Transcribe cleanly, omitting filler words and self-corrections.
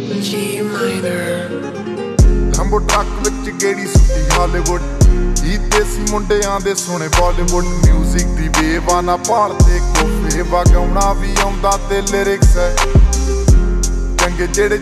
G minor ਲੰਬੋ truck ਵਿੱਚ ਗੇੜੀ ਸੁੱਟੀ Hollywood ਜੀ ਦੇਸੀ ਮੁੰਡਿਆਂ ਦੇ ਸੋਹਣੇ ਬਾਲੀਵੁੱਡ ਮਿਊਜ਼ਿਕ ਦੀ ਵੇਵਾ ਨਾ ਭਾਲਦੇ ਕੋਫੇ ਵਗਾਉਣਾ ਵੀ ਆਉਂਦਾ ਤੇ ਲਿਰਿਕਸ ਹੈ ਚੰਗੇ ਜਿਹੜੇ